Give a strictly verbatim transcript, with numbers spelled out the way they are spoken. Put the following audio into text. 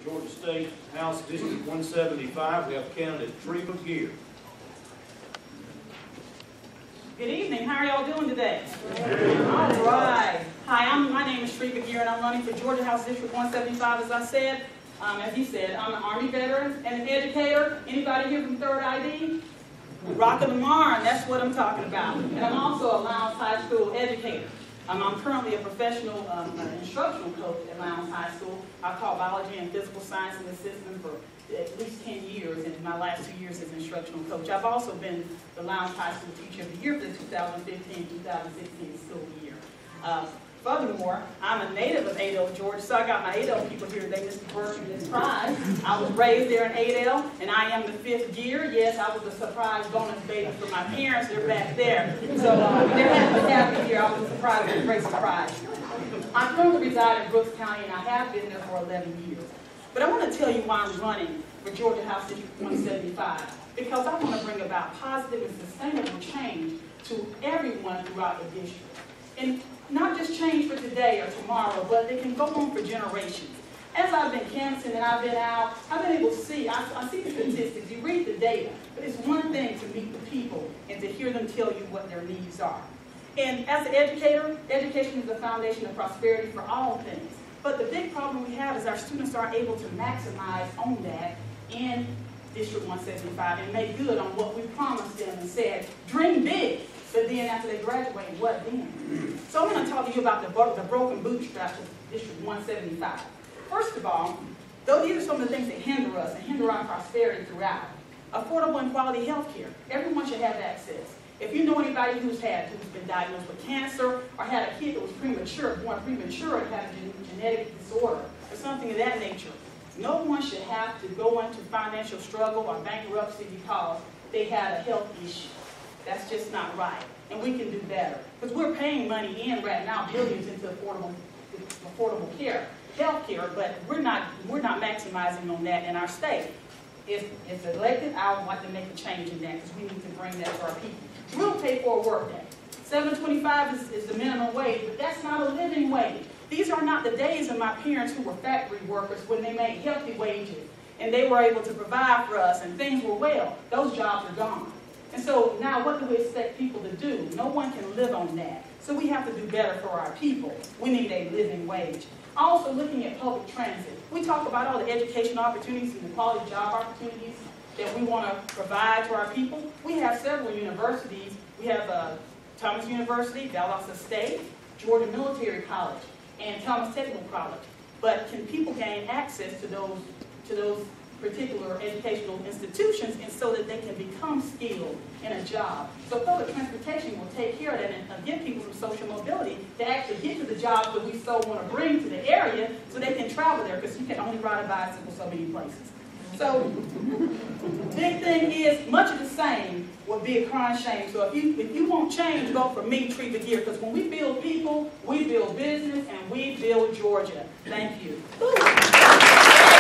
for Georgia State House District one seventy-five. We have candidate Treva Geer. Good evening. How are y'all doing today? All right. Hi, I'm, my name is Treva Geer, and I'm running for Georgia House District one seventy-five, as I said. Um, as you said, I'm an Army veteran and an educator. Anybody here from Third I D? Rockin' the Marn, that's what I'm talking about. And I'm also a Lowndes High School educator. Um, I'm currently a professional um, uh, instructional coach at Lowndes High School. I've taught biology and physical science in the system for at least ten years, and my last two years as instructional coach. I've also been the Lowndes High School Teacher of the Year for the two thousand fifteen two thousand sixteen school year. Uh, Furthermore, I'm a native of Adel, Georgia, so I got my Adel people here today, Mister Bertram this prize. I was raised there in Adel, and I am the fifth Geer. Yes, I was a surprise bonus baby for my parents. They're back there. So uh, they're happy, happy here. I was surprised, it was a great surprise. I currently reside in Brooks County, and I have been there for eleven years. But I want to tell you why I'm running for Georgia House District one seventy-five, because I want to bring about positive and sustainable change to everyone throughout the district. And not just change for today or tomorrow, but they can go on for generations. As I've been canvassing and I've been out, I've been able to see, I, I see the statistics, you read the data, but it's one thing to meet the people and to hear them tell you what their needs are. And as an educator, education is the foundation of prosperity for all things. But the big problem we have is our students aren't able to maximize on that in District one seventy-five and make good on what we promised them and said, dream big. But then after they graduate, what then? So I'm going to talk to you about the, the broken bootstraps of District one seventy-five. First of all, those, these are some of the things that hinder us and hinder our prosperity throughout. Affordable and quality health care. Everyone should have access. If you know anybody who's had, who's been diagnosed with cancer or had a kid that was premature, born premature and had a genetic disorder or something of that nature, no one should have to go into financial struggle or bankruptcy because they had a health issue. That's just not right, and we can do better. Because we're paying money in right now, billions into affordable, affordable care, health care, but we're not, we're not maximizing on that in our state. If, if elected, I would like to make a change in that because we need to bring that to our people. We'll pay for a work day. seven twenty-five is, is the minimum wage, but that's not a living wage. These are not the days of my parents who were factory workers when they made healthy wages and they were able to provide for us and things were well. Those jobs are gone. And so now what do we expect people to do? No one can live on that. So we have to do better for our people. We need a living wage. Also looking at public transit. We talk about all the educational opportunities and the quality job opportunities that we want to provide to our people. We have several universities. We have uh, Thomas University, Valdosta State, Georgia Military College, and Thomas Technical College. But can people gain access to those, to those particular educational institutions and so that they can become skilled in a job? So public transportation will take care of that and uh, give people some social mobility to actually get to the jobs that we so want to bring to the area so they can travel there, because you can only ride a bicycle so many places. So big thing is much of the same would be a crying shame. So if you, if you want change, vote for me, Treva Geer, because when we build people, we build business and we build Georgia. Thank you.